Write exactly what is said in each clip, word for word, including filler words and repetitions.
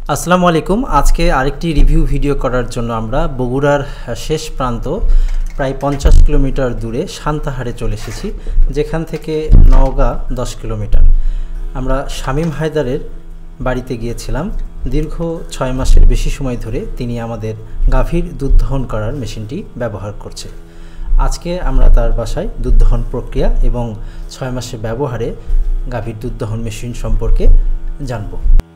আসসালামু আলাইকুম। আজকে আরেকটি রিভিউ ভিডিও করার জন্য আমরা বগুড়ার শেষ প্রান্ত প্রায় পঞ্চাশ কিলোমিটার দূরে সান্তাহারে চলে এসেছি, যেখান থেকে নওগাঁ দশ কিলোমিটার। আমরা শামীম হায়দারের বাড়িতে গিয়েছিলাম। দীর্ঘ ছয় মাসের বেশি সময় ধরে তিনি আমাদের গাভীর দুধ দহন করার মেশিনটি ব্যবহার করছে। আজকে আমরা তার বাসায় দুধ দহন প্রক্রিয়া এবং ছয় মাসের ব্যবহারে গাভীর দুধ দহন মেশিন সম্পর্কে জানব।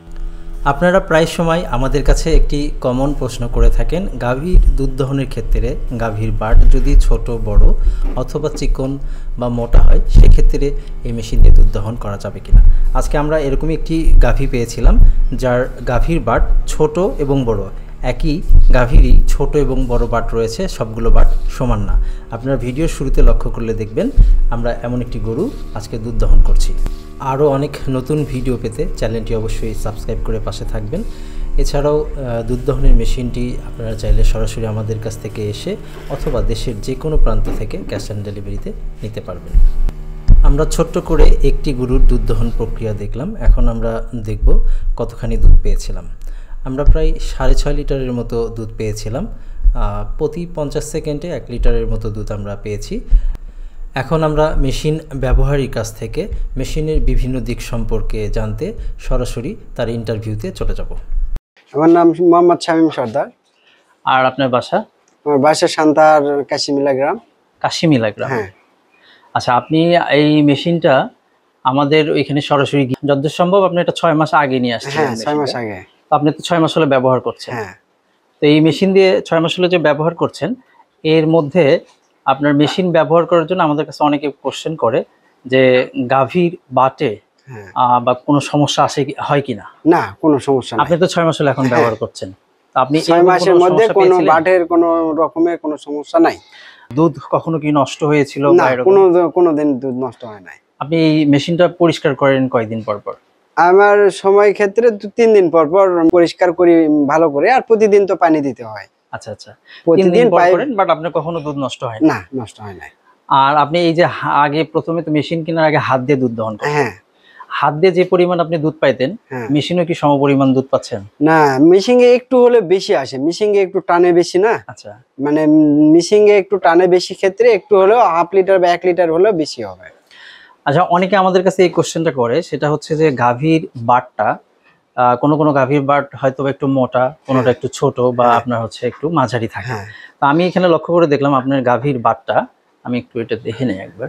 আপনারা প্রায় সময় আমাদের কাছে একটি কমন প্রশ্ন করে থাকেন, গাভীর দুধ দহনের ক্ষেত্রে গাভীর বাট যদি ছোট বড় অথবা চিকন বা মোটা হয়, সেক্ষেত্রে এই মেশিন দিয়ে দুধ দহন করা যাবে কিনা। আজকে আমরা এরকমই একটি গাভী পেয়েছিলাম যার গাভীর বাট ছোট এবং বড়, একই গাভীরই ছোট এবং বড় বাট রয়েছে, সবগুলো বাট সমান না। আপনারা ভিডিওর শুরুতে লক্ষ্য করলে দেখবেন আমরা এমন একটি গরু আজকে দুধ দহন করছি। আরও অনেক নতুন ভিডিও পেতে চ্যানেলটি অবশ্যই সাবস্ক্রাইব করে পাশে থাকবেন। এছাড়াও দুধ দহনের মেশিনটি আপনারা চাইলে সরাসরি আমাদের কাছ থেকে এসে অথবা দেশের যে কোনো প্রান্ত থেকে ক্যাশ অন ডেলিভারিতে নিতে পারবেন। আমরা ছোট্ট করে একটি গরুর দুধ দহন প্রক্রিয়া দেখলাম। এখন আমরা দেখব কতখানি দুধ পেয়েছিলাম। আমরা প্রায় সাড়ে ছয় লিটারের মতো দুধ পেয়েছিলাম। প্রতি পঞ্চাশ সেকেন্ডে এক লিটারের মতো দুধ আমরা পেয়েছি। এখন আমরা মেশিন ব্যবহারীর কাছ থেকে মেশিনের বিভিন্ন দিক সম্পর্কে জানতে সরাসরি তার ইন্টারভিউতে চলে যাব। আমার নাম মোহাম্মদ শামীম সর্দার। আর আপনার বাসা? আমার বাসা সান্তাহার কাশিমিলা গ্রাম। কাশিমিলা গ্রাম, হ্যাঁ। আচ্ছা, আপনি এই মেশিনটা আমাদের ওইখানে সরাসরি যতদূর সম্ভব আপনি এটা ছয় মাস আগে নিয়ে আসছেন। হ্যাঁ, ছয় মাস আগে। তো আপনি তো ছয় মাস হলে ব্যবহার করছেন। হ্যাঁ। তো এই মেশিন দিয়ে ছয় মাস হলে যে ব্যবহার করছেন, এর মধ্যে আপনার মেশিন ব্যবহার করার জন্য আমাদের কাছে অনেকে কোশ্চেন করে যে গাভীর বাটে বা কোনো সমস্যা আসে হয় কিনা। না, কোনো সমস্যা নেই। আপনি তো ছয় মাস হলে এখন ব্যবহার করছেন, তো আপনি ছয় মাসের মধ্যে কোনো বাটের কোনো রকমের কোনো সমস্যা নাই। দুধ কখনো কি নষ্ট হয়েছিল? না, কোনো কোনোদিন দুধ নষ্ট হয় নাই। আপনি এই মেশিনটা পরিষ্কার করেন কয়দিন পর পর? আমার সময় ক্ষেত্রে তিন দিন পর পর পরিষ্কার করি ভালো করে, আর প্রতিদিন তো পানি দিতে হয়। আচ্ছা আচ্ছা, প্রতিদিন করেন, বাট আপনার কখনো দুধ নষ্ট হয় না? নষ্ট হয় না। আর আপনি এই যে আগে প্রথমে তো মেশিন কেনার আগে হাত দিয়ে দুধ দহন করতেন। হ্যাঁ। হাত দিয়ে যে পরিমাণ আপনি দুধ পাইতেন, মেশিনও কি সমপরিমাণ দুধ পাচ্ছেন? না, মেশিন এ একটু হলে বেশি আসে। মেশিন এ একটু টানে বেশি না। আচ্ছা, মানে মেশিন এ একটু টানে বেশি ক্ষেত্রে একটু হলেও হাফ লিটার বা এক লিটার হলেও বেশি হবে। আচ্ছা, অনেকে আমাদের কাছে এই কোশ্চেনটা করে, সেটা হচ্ছে যে গাভীর বাটটা কোনো কোনো গাভীর বাট হয়তো একটু মোটা, কোনোটা একটু ছোট বা আপনার হচ্ছে একটু মাঝারি থাকে। তো আমি এখানে লক্ষ্য করে দেখলাম আপনার গাভীর বাটটা, আমি একটু এটা দেখে নেই একবার,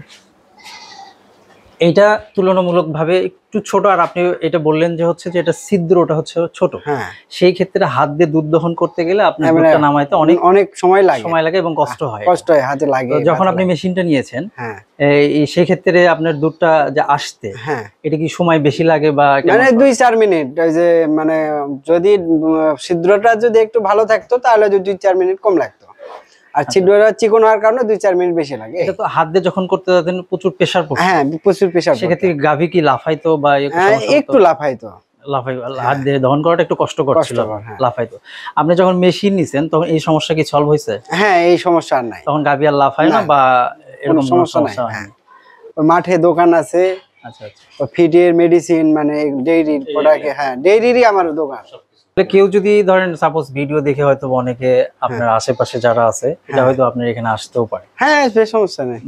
এইটা তুলনামূলকভাবে একটু ছোট। আর আপনি এটা বললেন যে হচ্ছে যে এটা ছিদ্রটা হচ্ছে ছোট, সেই ক্ষেত্রে হাত দিয়ে দুধ দহন করতে গেলে আপনার দুধটা নামাইতে অনেক অনেক সময় লাগে সময় লাগে এবং কষ্ট হয়। কষ্ট হয়, হাতে লাগে। যখন আপনি মেশিনটা নিয়েছেন, এই সেই ক্ষেত্রে আপনার দুধটা যে আসতে, এটা কি সময় বেশি লাগে বা মানে দুই চার মিনিট? ওই যে মানে যদি ছিদ্রটা যদি একটু ভালো থাকতো তাহলে দুই চার মিনিট কম লাগতো, আর ছিদ্রটা চিকন হওয়ার কারণে দুই চার মিনিট বেশি লাগে। এটা তো হাত দিয়ে যখন করতে যেতেন প্রচুর প্রেসার পড়তো। হ্যাঁ, প্রচুর প্রেসার। সেক্ষেত্রে গাভী কি লাফাইতো বা একটু লাফাইতো? লাফাই, হাত দিয়ে দহন করাটা একটু কষ্টকর ছিল, লাফাইতো। আপনি যখন মেশিন নিছেন তখন এই সমস্যা কি সলভ হয়েছে? হ্যাঁ, এই সমস্যা আর নাই। তখন গাভী আর লাফায় না বা এরকম সমস্যা নাই। মাঠে দোকান আছে। আচ্ছা আচ্ছা, ফিডের মেডিসিন মানে ডেইরি প্রোডাক্ট। হ্যাঁ, ডেইরিরই আমার দোকান। কেউ যদি ধরেন সাপোজ ভিডিও দেখে হয়তো অনেকে আপনার আশেপাশে যারা আছে, এটা হয়তো আপনার এখানে আসতেও পারে। হ্যাঁ, সমস্যা নেই।